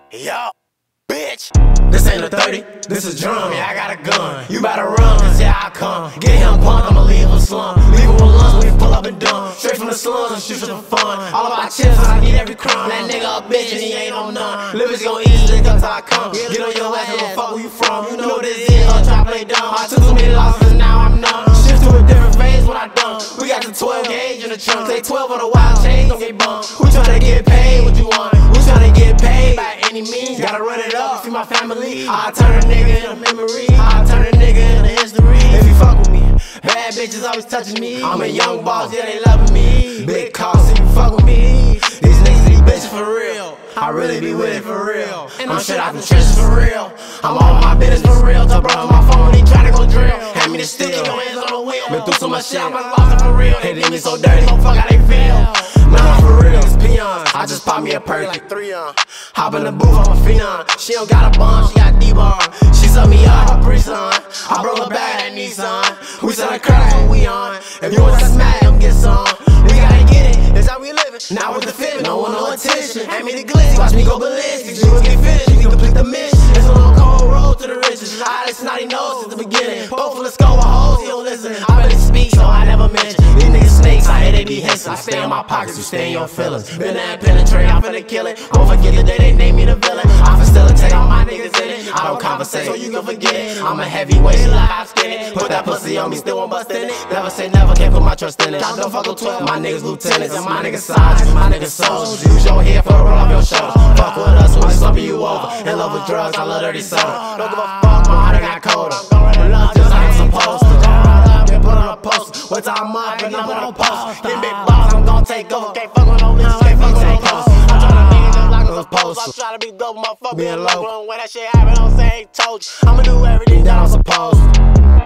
Yo, bitch. This ain't a 30, this is drum. Yeah, I got a gun. You better run, cause yeah, I come. Get him pumped, I'ma leave him slum. Leave him with lunch when he pull up and dumb. Straight from the slums and shoot for fun. All of my chips, I need every crumb. That nigga a bitch and he ain't on none. Livers gon' easily come till I come. Get on your ass, and fuck where you from. You know what this is, I'll try to play dumb. I took too many losses and now I'm numb. Shift to a different phase when I done. We got the 12 gauge in the trunk. Say 12 on the wild chains, don't get bummed. Who tryna get paid? What you want? We tryna get paid by any means. Gotta run it up, feed my family. I turn a nigga into memory. I turn a nigga into history. If you fuck with me, bad bitches always touching me. I'm a young boss, yeah, they loving me. Big cost if you fuck with me. These niggas, these bitches for real. I really be with it for real. And I'm straight out the trenches for real. I'm on my business for real. Tell bro on my phone, he tryna go drill. Hand me the stick, keep your hands on the wheel. Been through so much shit, I'm lost it for real. They leave me so dirty, don't fuck how they feel. Nah, for real, it's peons. I just pop me a perk like 3 on. Hop in the booth, I'm a phenom. She don't got a bomb, she got D-bomb. She suck me up, her pre-son. I broke her back at Nissan. We sell a crack when we on. If you want to smack, come get some. We gotta get it, that's how we living. Now with the fit, no one no attention. Hand me the glitz, watch me go ballistic. You will get finished, we complete the mission. It's a long cold road to the riches. I had a snotty nose since the beginning. Both full of skull with hoes, he don't listen. I barely speak, so I never mention. These niggas snakes, I hear they be hissing. I stay in my pockets, you stay in your feelings. Been there and penetrate, I'm finna kill it. I won't forget the day they named me the villain. I facilitate all my niggas in it. I don't conversate, so you can forget it. I'm a heavyweight, live skinny. Put that pussy on me, still won't bust in it. Never say never, can't put my trust in it. I don't fuck with 12, my niggas lieutenants. And my niggas sergeants, my niggas soldiers. Use your head for a roll off your shoulders. Fuck with us when we slumping you over. In love with drugs, I love dirty soda. Don't give a fuck, my heart got colder. Love just like I'm supposed to. Get put on a poster. Wait till I'm up and I'm on a post. Get big boss, I'm gon' take over. Can't fuck with no bitches, can't fuck with no post. I'm tryna make it just like I'm supposed to. I'm tryna be dope, motherfucker. Being low. When that shit happen, don't say ain't told you. I'ma do everything that I'm supposed to.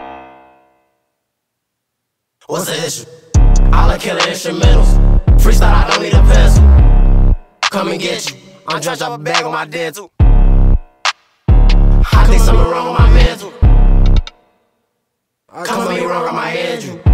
What's the issue? I like killing instrumentals. Freestyle, I don't need a pencil. Come and get you. I'm drenched off a bag on my dental. I think something wrong with my mental. Come with me wrong on my head, you.